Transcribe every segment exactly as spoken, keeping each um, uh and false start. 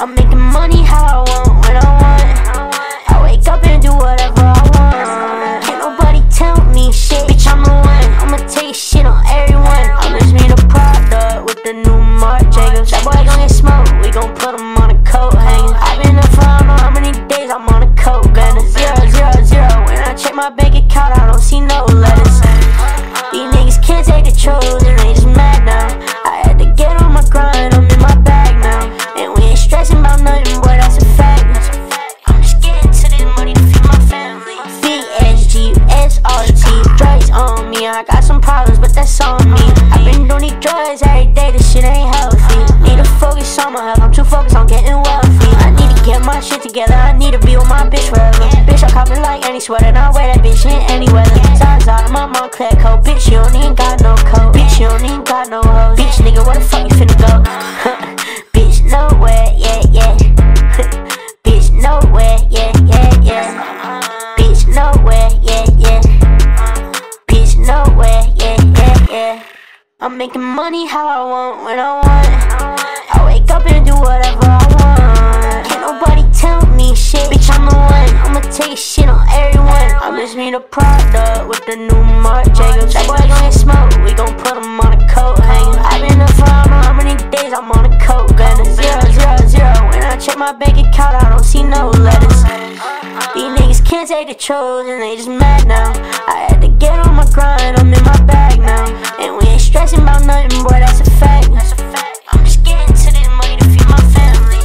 I'm making money how I want, when I want. I wake up and do whatever I want. Can't nobody tell me shit, bitch, I'm the one. I'ma take shit on everyone. I'm just me the product with the new Marc Jacobs. That boy gon' get smoked, we gon' put him on a coat hanger. I've been up for I don't know how many days, I'm on a coat gunner. Zero, zero, zero, when I check my bank account, I don't see no letters. These niggas can't take the truth, and they just mad now. I had to get on my grind, I'm in my bag now. And we ain't stressing about nothing, boy, that's a fact. I'm just getting to this money to feed my family. B S G S R T, drugs on me. I got some problems, but that's on me. I've been doing these drugs every day, this shit ain't healthy. Need to focus on my health, I'm too focused on getting wealthy. I need to get my shit together, I need to be with my bitch forever. Bitch, I cop it like any sweater, and I wear that bitch in any weather. Signs out of my mom, clear coat. Bitch, you don't even got no coat. Bitch, you don't even got no hoes. Bitch, nigga, where the fuck you finna go? Bitch, nowhere, yeah, yeah. Bitch, nowhere, yeah, yeah, yeah. Bitch, nowhere, yeah, yeah. Bitch, nowhere, yeah, yeah, yeah. I'm making money how I want, when I want. I wake up and do whatever I want. Can't nobody tell me shit, bitch, I'm the one. I'ma take shit on everyone. I'm just me the product with the new Marc Jacobs. That boy gon' get smoked, we gon' put him on a coat hanger. I've been up for I don't know how many days, I'm on a coat gunner. Zero, zero, zero, when I check my bank account, I don't see no letters. These niggas can't take the truth, and they just mad now. I had to get on my grind, I'm in my bag now. And we ain't stressing about nothing, boy, that's a fact. I'm just getting to this money to feed my family.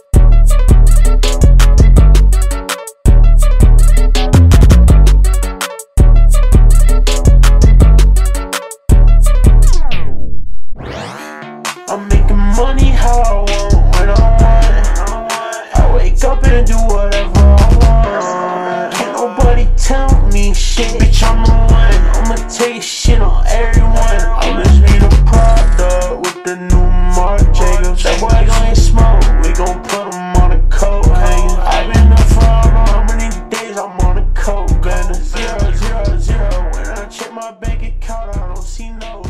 I'm making money how I want, when I want. I wake up and do whatever I want. Can't nobody tell me shit, bitch, I'm the one. I'ma take shit on everyone. I'm just be the product with the new Marc Jacobs. That boy gon' get smoked, we gon' put him on a coat hanger. I've been up for I don't know how many days, I'm on a coat gunner. Zero, zero, zero, when I check my bank account, I don't see no